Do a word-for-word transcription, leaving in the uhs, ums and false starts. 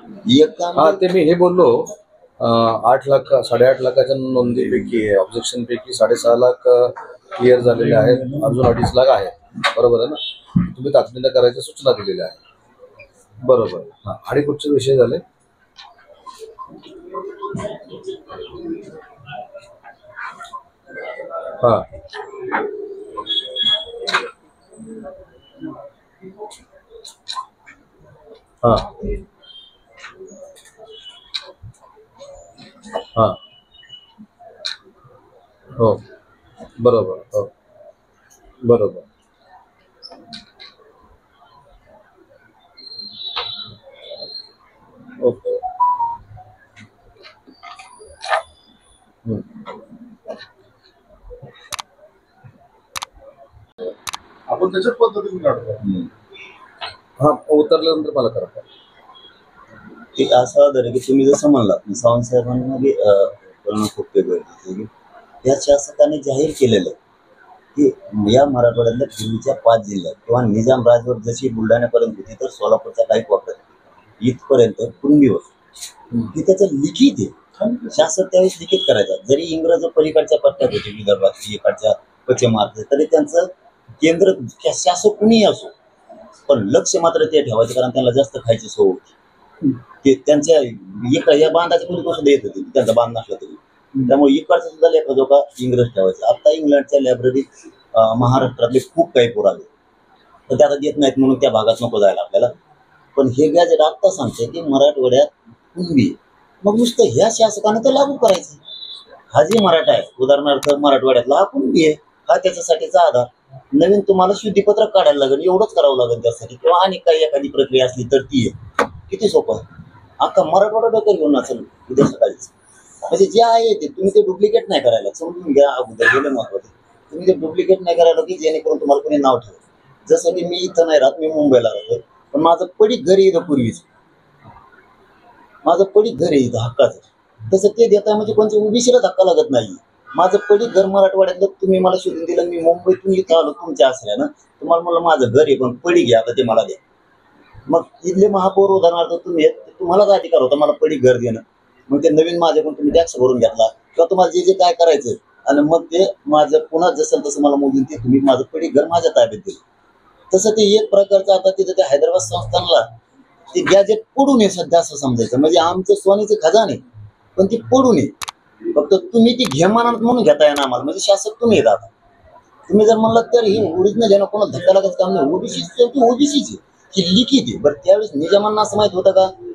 एक काम हा ते मी हे बोललो अं, आठ लाख साडेआठ लाखाच्या नोंदीपैकी ऑब्जेक्शन पैकी साडेसहा लाख क्लिअर झालेले आहेत, अजून अडीच लाख आहेत. बरोबर आहे ना? तुम्ही तातडीनं करायच्या सूचना दिलेल्या आहेत. बरोबर. हा आणि कुठचे विषय झाले? हा हा हा हो बरोबर. हो बरोबर. ओके. हम्म. आपण त्याच्याच पद्धतीने काढतो. हा उतरल्यानंतर मला करा. की असं झालं की तुम्ही जसं म्हणलात सावंत साहेबांमध्ये करणं खूप गरजेचं आहे की या शासकाने जाहीर केलेलं आहे की या मराठवाड्यातल्या पूर्वीच्या पाच जिल्ह्यात किंवा निजाम राजवट जशी बुलढाण्यापर्यंत होती तर सोलापूरच्या काही वापरत इथपर्यंत कुणबी की त्याचं लिखित आहे. शासक त्यावेळेस लिखित करायचं. जरी इंग्रज पलीकडच्या पट्ट्यात होते विदर्भात इकडच्या पश्चिम महाराष्ट्र तरी त्यांचं केंद्र शासक कुणीही असो पण लक्ष मात्र ते ठेवायचे कारण त्यांना जास्त खायची सवय होती. ते त्यांच्या इकडे या बांधाची कोणी गोष्ट येत होती त्यांचा बांध नसला तरी त्यामुळे इकडचा सुद्धा लेखा जोखा इंग्रज ठेवायचा. आता इंग्लंडच्या लायब्ररीत महाराष्ट्रातले खूप काही पुरावे तर ते आता देत नाहीत म्हणून त्या भागात नको जायला आपल्याला. पण हे गॅजेट आत्ता सांगते की मराठवाड्यात कुणबी मग नुसतं ह्या शासकाने तर लागू करायचं. हा जी मराठा आहे उदाहरणार्थ मराठवाड्यातला हा कुणबी आहे हा त्याच्यासाठीचा आधार. नवीन तुम्हाला शुद्धीपत्रक काढायला लागेल एवढंच करावं लागेल त्यासाठी किंवा आणि काही एखादी प्रक्रिया असली तर ती आहे. किती सोपं आहे. अख्खा मराठवाडा डोक्यात घेऊन असेल उद्या सकाळीच म्हणजे जे आहे ते तुम्ही ते डुप्लिकेट नाही करायला समजून घ्या अगोदर गेलं महत्वाचं. तुम्ही ते डुप्लिकेट नाही करायला की जेणेकरून तुम्हाला कोणी नाव ठेवेल. जसं की मी इथं नाही राहत मी मुंबईला राहतोय पण माझं पडीक घर इथं पूर्वीच माझं पडीक घर आहे इथं हक्काचं तसं ते देताय म्हणजे कोणत्या ओबीसीला धक्का लागत नाही. माझं पडीक घर मराठवाड्यातलं तुम्ही मला शोधून दिलं मी मुंबईतून इथं आलो तुमच्या आश्रयानं तुम्हाला म्हणलं माझं घर आहे पण पडीक घ्या आता ते मला द्या. मग इथले महापौर उदाहरणार्थ तुम्ही तुम्हालाच अधिकार होता मला पडीक घर देणं मग ते नवीन माझ्याकडून तुम्ही टॅक्स भरून घेतला किंवा तुम्हाला जे जे काय करायचं आणि मग ते माझं पुन्हा जसं तसं मला मोजून ते तुम्ही माझं पडीक घर माझ्या ताब्यात दिलं. तसं ते एक प्रकारचं आता तिथं त्या हैदराबाद संस्थानला ते गॅजेट पडू नये सध्या असं समजायचं म्हणजे आमचं सोन्याचं खजाने पण ती पडू नये फक्त तुम्ही ती घेमानात म्हणून घेताय ना आम्हाला म्हणजे शासक तुम्ही येत आता. तुम्ही जर म्हणलात तर ही ओरिजिनल आहे कोणाला धक्का लागत काम नाही ओबीसी ओबीसीची ही लिखित आहे. बरं त्यावेळेस निजामांना असं माहित होतं का